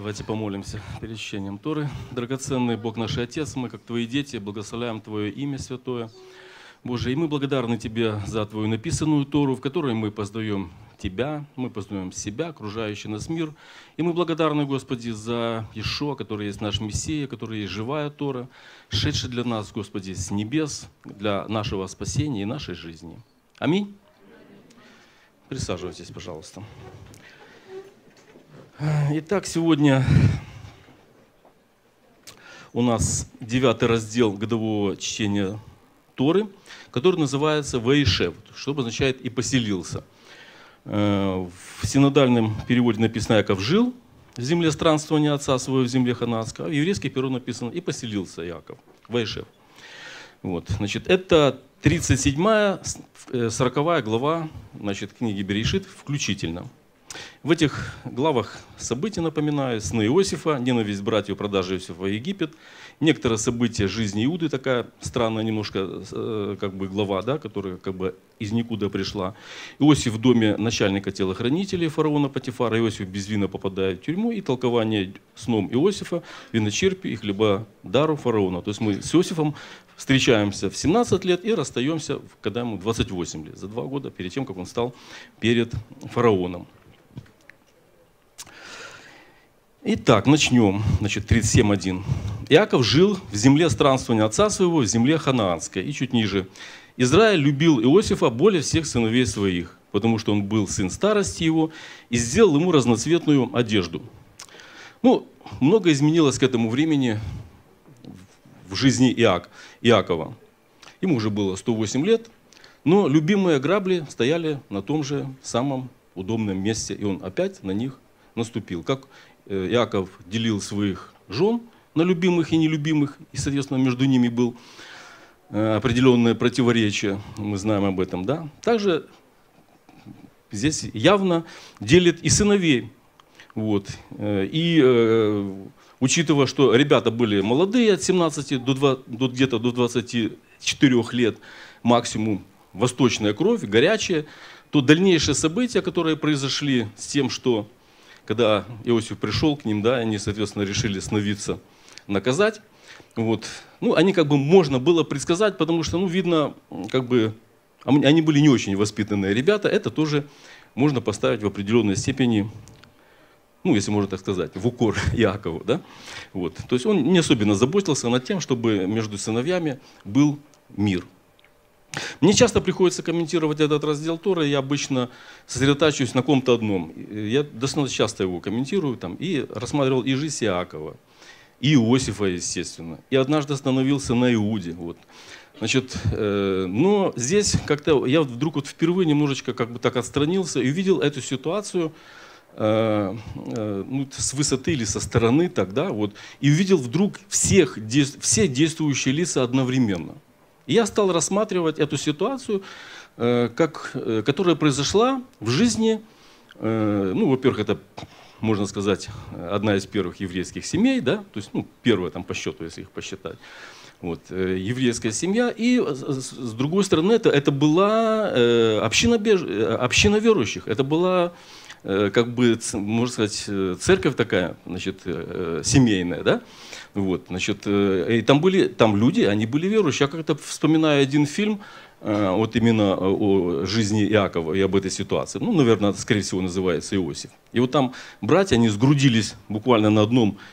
Давайте помолимся перед чтением Торы. Драгоценный Бог наш Отец, мы, как Твои дети, благословляем Твое имя святое. Боже, и мы благодарны Тебе за Твою написанную Тору, в которой мы познаем Тебя, мы познаем себя, окружающий нас мир. И мы благодарны, Господи, за Иешуа, который есть наш Мессия, который есть живая Тора, шедшая для нас, Господи, с небес, для нашего спасения и нашей жизни. Аминь. Присаживайтесь, пожалуйста. Итак, сегодня у нас 9 раздел годового чтения Торы, который называется «Ваишев», что обозначает «и поселился». В синодальном переводе написано «Яков жил в земле странствования отца своего в земле ханаанской», а в еврейском переводе написано «и поселился Яков». Ваишев. Вот, значит, это 37-я, 40-я глава, значит, книги Берешит включительно. В этих главах события, напоминаю, сны Иосифа, ненависть братьев, продажи Иосифа в Египет, некоторые события жизни Иуды, такая странная немножко как бы глава, да, которая как бы из никуда пришла. Иосиф в доме начальника телохранителей фараона Потифара, Иосиф без вина попадает в тюрьму, и толкование сном Иосифа, виночерпию и хлебодару фараона. То есть мы с Иосифом встречаемся в 17 лет и расстаемся, когда ему 28 лет, за 2 года перед тем, как он стал перед фараоном. Итак, начнем. Значит, 37.1. Иаков жил в земле странствования отца своего, в земле ханаанской. И чуть ниже. Израиль любил Иосифа более всех сыновей своих, потому что он был сын старости его, и сделал ему разноцветную одежду. Ну, много изменилось к этому времени в жизни Иакова. Ему уже было 108 лет, но любимые грабли стояли на том же самом удобном месте, и он опять на них наступил. Как Иаков делил своих жен на любимых и нелюбимых, и, соответственно, между ними был определенное противоречие, мы знаем об этом, да? Также здесь явно делит и сыновей. Вот. И учитывая, что ребята были молодые, от 17 до где-то до 24 лет максимум, восточная кровь, горячая, то дальнейшие события, которые произошли с тем, что когда Иосиф пришел к ним, да, они, соответственно, решили сновидца наказать. Вот. Ну, они как бы можно было предсказать, потому что, ну, видно, как бы они были не очень воспитанные ребята. Это тоже можно поставить в определенной степени, ну, если можно так сказать, в укор Иакову, да. Вот. То есть он не особенно заботился над тем, чтобы между сыновьями был мир. Мне часто приходится комментировать этот раздел Торы, я обычно сосредотачиваюсь на ком-то одном. Я достаточно часто его комментирую там, и рассматривал и жизнь Иакова, и Иосифа, естественно. И однажды остановился на Иуде. Вот. Значит, но здесь как-то я вдруг вот впервые немножечко как бы так отстранился и увидел эту ситуацию ну, с высоты или со стороны тогда, вот, и увидел вдруг все действующие лица одновременно. И я стал рассматривать эту ситуацию, которая произошла в жизни, ну, во-первых, это, можно сказать, одна из первых еврейских семей, да, то есть, ну, первая там по счету, если их посчитать, вот, еврейская семья, и с другой стороны, это была община верующих, это была, как бы, можно сказать, церковь такая, значит, семейная, да. Вот, значит, и там люди, они были верующие. Я как-то вспоминаю один фильм, вот именно о жизни Иакова и об этой ситуации. Ну, наверное, скорее всего, называется «Иосиф». И вот там братья, они сгрудились буквально на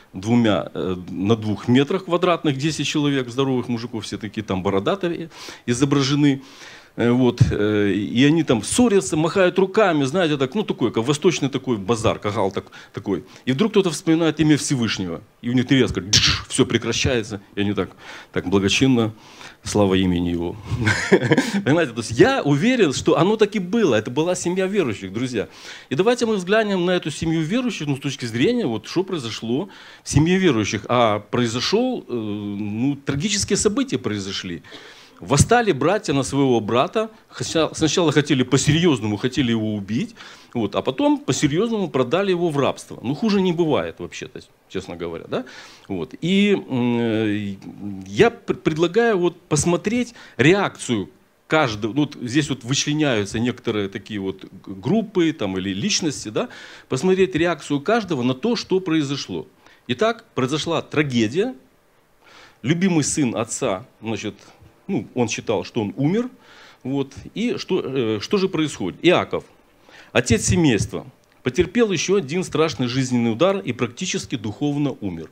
2 метрах квадратных, 10 человек, здоровых мужиков, все такие там бородатые изображены. Вот, и они там ссорятся, махают руками, знаете, так, ну такой, как восточный такой базар, кагал такой. И вдруг кто-то вспоминает имя Всевышнего, и у них резко все прекращается, и они так благочинно, слава имени его. Понимаете, то есть я уверен, что оно так и было, это была семья верующих, друзья. И давайте мы взглянем на эту семью верующих, ну, с точки зрения, вот что произошло в семье верующих. А произошел, ну, трагические события произошли. Восстали братья на своего брата, сначала хотели по-серьезному, хотели его убить, вот, а потом по-серьезному продали его в рабство. Ну, хуже не бывает вообще-то, честно говоря. Да? Вот. И я предлагаю вот посмотреть реакцию каждый, вот здесь вот вычленяются некоторые такие вот группы там, или личности, да, посмотреть реакцию каждого на то, что произошло. Итак, произошла трагедия. Любимый сын отца, значит, ну, он считал, что он умер. Вот. И что же происходит? Иаков, отец семейства, потерпел еще один страшный жизненный удар и практически духовно умер.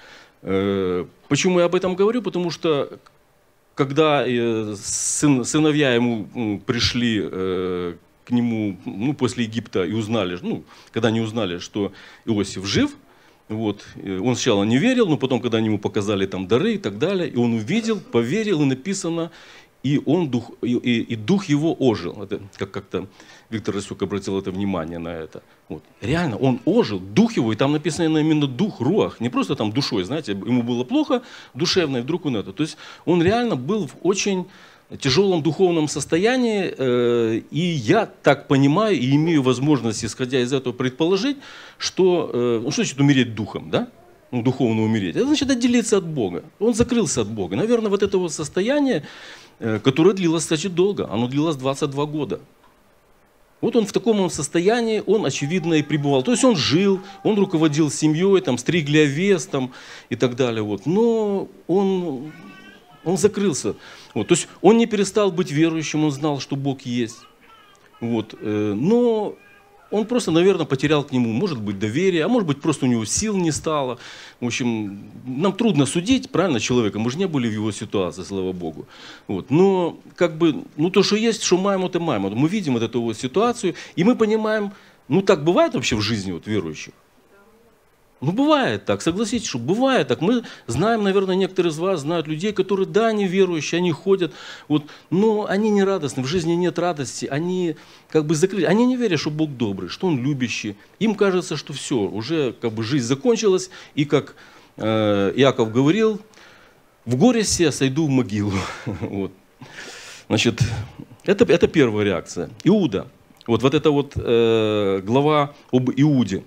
Почему я об этом говорю? Потому что когда сыновья ему пришли к нему, ну, после Египта и узнали, ну, когда они узнали, что Иосиф жив, вот, он сначала не верил, но потом, когда они ему показали там дары и так далее, и он увидел, поверил, и написано, и дух его ожил. Это как-то Виктор Расюк обратил это внимание на это. Вот. Реально, он ожил, дух его, и там написано именно дух, руах, не просто там душой, знаете, ему было плохо душевно, и вдруг он это. То есть он реально был в очень тяжелом духовном состоянии, и я так понимаю и имею возможность, исходя из этого, предположить, что, ну, что значит умереть духом, да? Ну, духовно умереть. Это значит отделиться от Бога. Он закрылся от Бога. Наверное, вот это вот состояние, которое длилось, кстати, долго, оно длилось 22 года. Вот он в таком состоянии, он, очевидно, и пребывал. То есть он жил, он руководил семьей, там, стригли овец там, и так далее. Вот. Но он закрылся. Вот. То есть он не перестал быть верующим, он знал, что Бог есть. Вот. Но он просто, наверное, потерял к нему, может быть, доверие, а может быть, просто у него сил не стало. В общем, нам трудно судить, правильно, человека. Мы же не были в его ситуации, слава Богу. Вот. Но как бы, ну то, что есть, что маем, это маем. Мы видим вот эту вот ситуацию, и мы понимаем, ну так бывает вообще в жизни вот верующих? Ну, бывает так, согласитесь, что бывает так. Мы знаем, наверное, некоторые из вас знают людей, которые, да, они верующие, они ходят, вот, но они не радостны, в жизни нет радости, они как бы закрыты, они не верят, что Бог добрый, что Он любящий. Им кажется, что все, уже как бы жизнь закончилась, и как Иаков говорил, в горе се сойду в могилу. Вот. Значит, это первая реакция. Иуда, вот эта вот глава об Иуде.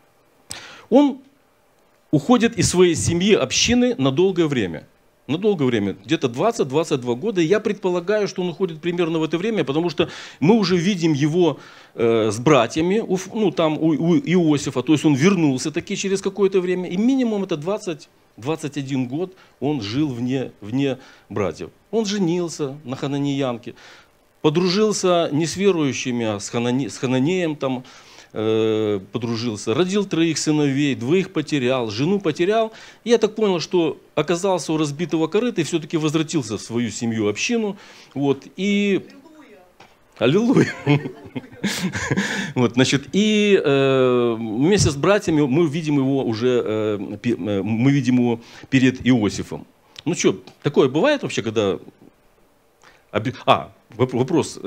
Он уходит из своей семьи, общины на долгое время. На долгое время, где-то 20-22 года. И я предполагаю, что он уходит примерно в это время, потому что мы уже видим его с братьями, ну там у Иосифа, то есть он вернулся таки через какое-то время. И минимум это 20-21 год он жил вне братьев. Он женился на хананиянке, подружился не с верующими, а с Хананеем там, подружился, родил 3 сыновей, 2 потерял, жену потерял. И я так понял, что оказался у разбитого корыта и все-таки возвратился в свою семью, общину. Вот, и... Аллилуйя! Вот, значит, и вместе с братьями мы видим его уже, мы видим его перед Иосифом. Ну что, такое бывает вообще, когда... Вопрос,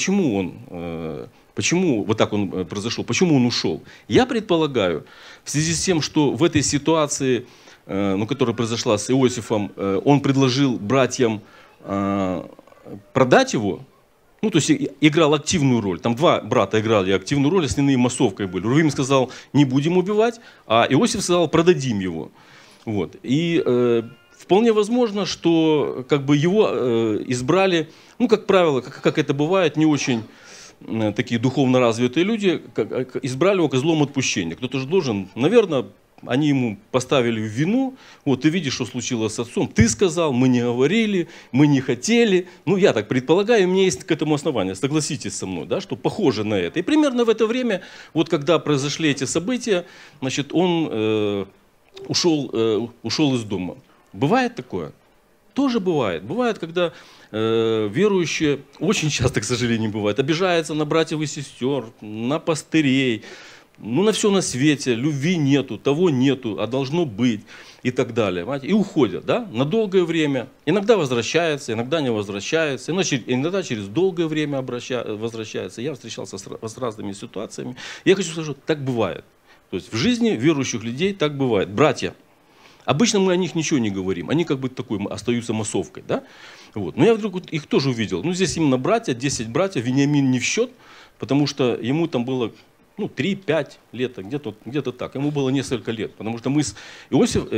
почему вот так он произошел, почему он ушел? Я предполагаю, в связи с тем, что в этой ситуации, которая произошла с Иосифом, он предложил братьям продать его, ну, то есть играл активную роль. Там 2 брата играли активную роль, остальные массовкой были. Рувим сказал, не будем убивать, а Иосиф сказал, продадим его. Вот. И вполне возможно, что как бы его избрали, ну, как правило, как это бывает, не очень такие духовно развитые люди, избрали его козлом отпущения. Кто-то же должен, наверное, они ему поставили в вину, вот ты видишь, что случилось с отцом, ты сказал, мы не говорили, мы не хотели. Ну, я так предполагаю, у меня есть к этому основание, согласитесь со мной, да, что похоже на это. И примерно в это время, вот когда произошли эти события, значит, он ушел из дома. Бывает такое? Тоже бывает. Бывает, когда верующие, очень часто, к сожалению, бывает, обижаются на братьев и сестер, на пастырей, ну, на все на свете, любви нету, того нету, а должно быть и так далее. Понимаете? И уходят, да, на долгое время. Иногда возвращаются, иногда не возвращаются, иногда через долгое время возвращаются. Я встречался с разными ситуациями. Я хочу сказать, что так бывает. То есть в жизни верующих людей так бывает. Братья. Обычно мы о них ничего не говорим, они как бы такой остаются массовкой, да? Вот. Но я вдруг их тоже увидел. Ну, здесь именно братья, 10 братьев, Вениамин не в счет, потому что ему там было, ну, 3-5 лет, где-то так, ему было несколько лет, потому что мы с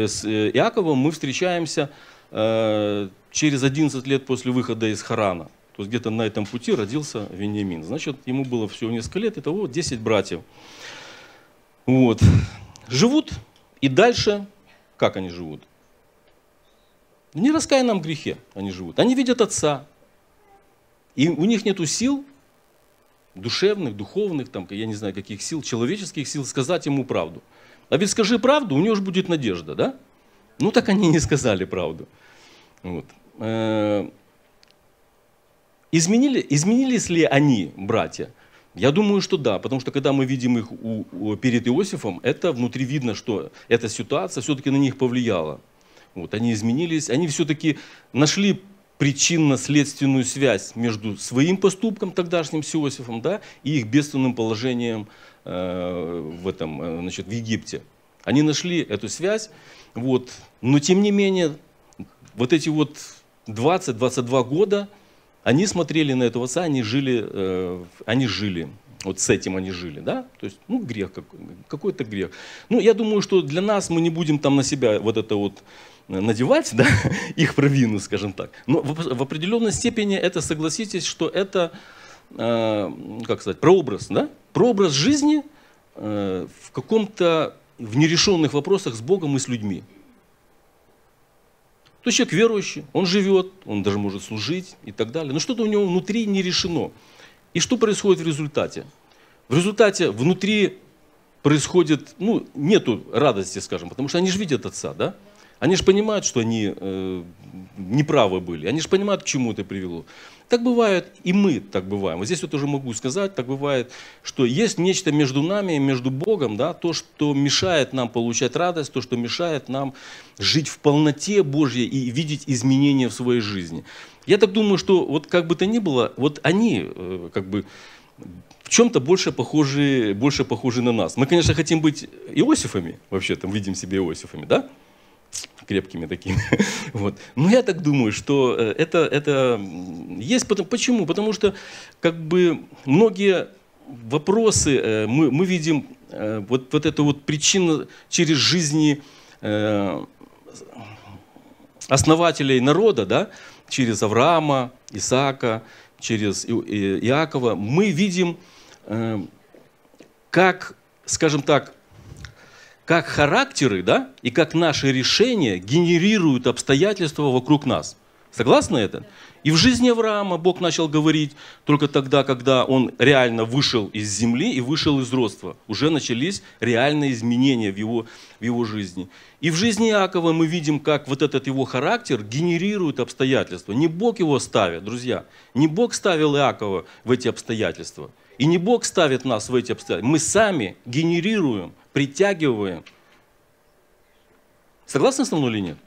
Иаковом мы встречаемся через 11 лет после выхода из Харана. То есть где-то на этом пути родился Вениамин. Значит, ему было всего несколько лет, итого 10 братьев. Вот. Живут, и дальше, как они живут? В нераскаянном грехе они живут. Они видят отца, и у них нету сил, душевных, духовных, там, я не знаю, каких сил, человеческих сил, сказать ему правду. А ведь скажи правду, у него же будет надежда, да? Ну так они не сказали правду. Вот. Изменились ли они, братья? Я думаю, что да, потому что когда мы видим их перед Иосифом, это внутри видно, что эта ситуация все-таки на них повлияла. Вот, они изменились, они все-таки нашли причинно-следственную связь между своим поступком тогдашним с Иосифом, да, и их бедственным положением в Египте. Они нашли эту связь, вот, но тем не менее, вот эти вот 20-22 года, они смотрели на этого отца, они жили, вот с этим они жили, да, то есть, ну, грех, какой-то грех. Ну, я думаю, что для нас мы не будем там на себя вот это вот надевать, да, их провину, скажем так. Но в определенной степени это, согласитесь, что это, как сказать, прообраз, да, прообраз жизни в каком-то, в нерешенных вопросах с Богом и с людьми. То есть человек верующий, он живет, он даже может служить и так далее, но что-то у него внутри не решено. И что происходит в результате? В результате внутри происходит, ну, нету радости, скажем, потому что они же видят отца, да? Они же понимают, что они неправы были, они же понимают, к чему это привело. Так бывает, и мы так бываем. Вот здесь вот уже могу сказать, так бывает, что есть нечто между нами и между Богом, да, то, что мешает нам получать радость, то, что мешает нам жить в полноте Божьей и видеть изменения в своей жизни. Я так думаю, что вот как бы то ни было, вот они как бы в чем-то больше похожи на нас. Мы, конечно, хотим быть Иосифами, вообще-то видим себя Иосифами, да? Крепкими такими. Вот. Но я так думаю, что это есть. Почему? Потому что как бы многие вопросы мы видим, вот эту вот причину через жизни основателей народа, да, через Авраама, Исаака, через Иакова, мы видим, как, скажем так, как характеры, да, и как наши решения генерируют обстоятельства вокруг нас. Согласны это? И в жизни Авраама Бог начал говорить только тогда, когда он реально вышел из земли и вышел из родства. Уже начались реальные изменения в его жизни. И в жизни Иакова мы видим, как вот этот его характер генерирует обстоятельства. Не Бог его ставит, друзья. Не Бог ставил Иакова в эти обстоятельства. И не Бог ставит нас в эти обстоятельства. Мы сами генерируем, притягиваем. Согласны со мной или нет?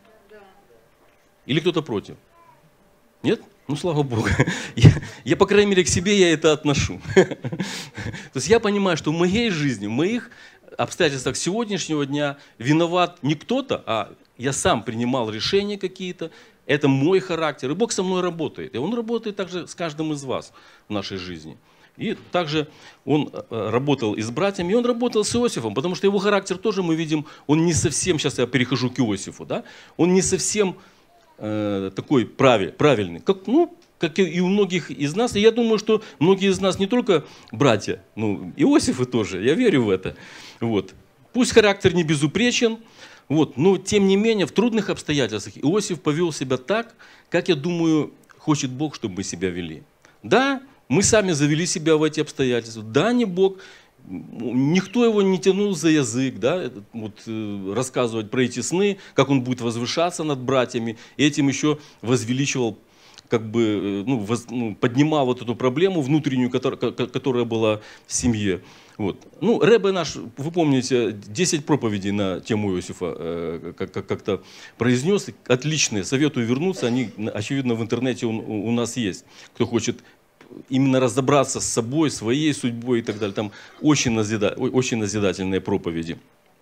Или кто-то против? Нет? Ну, слава Богу. Я, по крайней мере, к себе я это отношу. То есть я понимаю, что в моей жизни, в моих обстоятельствах сегодняшнего дня виноват не кто-то, а я сам принимал решения какие-то. Это мой характер. И Бог со мной работает. И Он работает также с каждым из вас в нашей жизни. И также он работал и с братьями, и он работал с Иосифом, потому что его характер тоже мы видим, он не совсем, сейчас я перехожу к Иосифу, да, он не совсем такой правильный, как и у многих из нас. И я думаю, что многие из нас не только братья, ну, Иосифы тоже, я верю в это. Вот. Пусть характер не безупречен, вот, но тем не менее в трудных обстоятельствах Иосиф повел себя так, как, я думаю, хочет Бог, чтобы мы себя вели. Да, мы сами завели себя в эти обстоятельства. Да, не Бог, никто его не тянул за язык, да, вот, рассказывать про эти сны, как он будет возвышаться над братьями, и этим еще возвеличивал, как бы, поднимал вот эту проблему внутреннюю, которая была в семье. Вот. Ну, Ребе наш, вы помните, 10 проповедей на тему Иосифа как-то произнес, отличные, советую вернуться, они, очевидно, в интернете у нас есть, кто хочет именно разобраться с собой, своей судьбой и так далее. Там очень назидательные проповеди.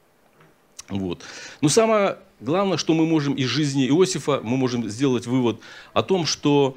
Вот. Но самое главное, что мы можем из жизни Иосифа, мы можем сделать вывод о том, что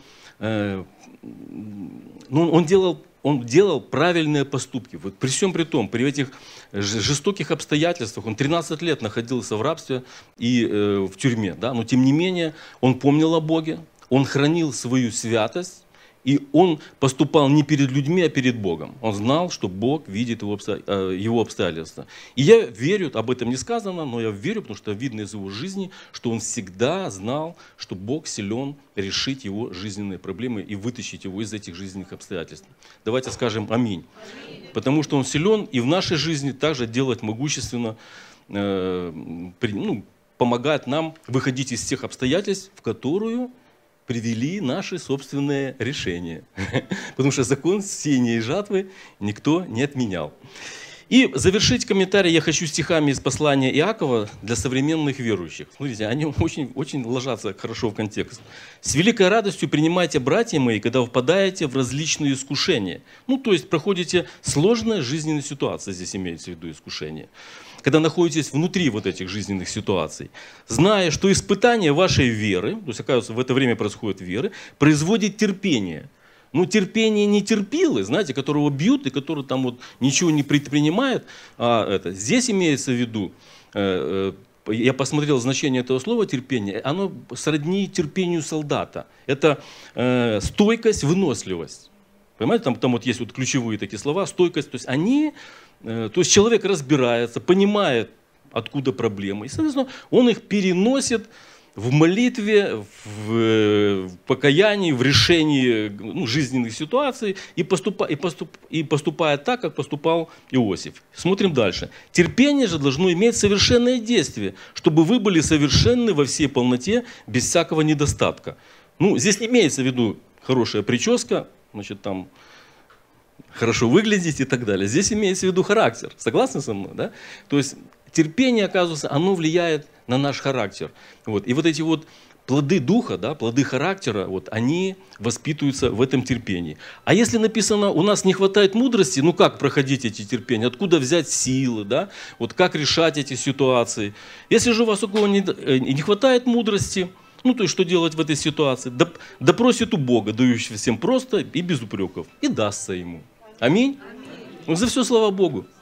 он делал правильные поступки. Вот при всем при том, при этих жестоких обстоятельствах, он 13 лет находился в рабстве и в тюрьме. Да? Но тем не менее, он помнил о Боге, он хранил свою святость. И он поступал не перед людьми, а перед Богом. Он знал, что Бог видит его обстоятельства. И я верю, об этом не сказано, но я верю, потому что видно из его жизни, что он всегда знал, что Бог силен решить его жизненные проблемы и вытащить его из этих жизненных обстоятельств. Давайте скажем аминь. Потому что он силен и в нашей жизни также делать могущественно, помогает нам выходить из тех обстоятельств, в которые привели наши собственные решения. Потому что закон сеяния и жатвы никто не отменял. И завершить комментарий я хочу стихами из послания Иакова для современных верующих. Смотрите, они очень ложатся хорошо в контекст. «С великой радостью принимайте, братья мои, когда впадаете в различные искушения». То есть проходите сложные жизненные ситуации, здесь имеется в виду искушение. Когда находитесь внутри вот этих жизненных ситуаций, зная, что испытание вашей веры, то есть, оказывается, в это время происходит веры, производит терпение. Терпение не терпилы, знаете, которого бьют и который там вот ничего не предпринимает. Здесь имеется в виду, я посмотрел значение этого слова терпение, оно сродни терпению солдата. Это стойкость, выносливость. Понимаете, там вот есть вот ключевые такие слова, стойкость, то есть человек разбирается, понимает, откуда проблемы, и, соответственно, он их переносит в молитве, в покаянии, в решении жизненных ситуаций и поступает так, как поступал Иосиф. Смотрим дальше. Терпение же должно иметь совершенное действие, чтобы вы были совершенны во всей полноте, без всякого недостатка. Здесь не имеется в виду хорошая прическа, там хорошо выглядеть и так далее. Здесь имеется в виду характер. Согласны со мной? Да? То есть терпение, оказывается, оно влияет на наш характер. И вот эти вот плоды духа, плоды характера, они воспитываются в этом терпении. А если написано, у нас не хватает мудрости, как проходить эти терпения, откуда взять силы, как решать эти ситуации. Если же у вас такого не хватает мудрости, то есть что делать в этой ситуации? Да просит у Бога, дающего всем просто и без упреков, и дастся ему. Аминь? За все слава Богу.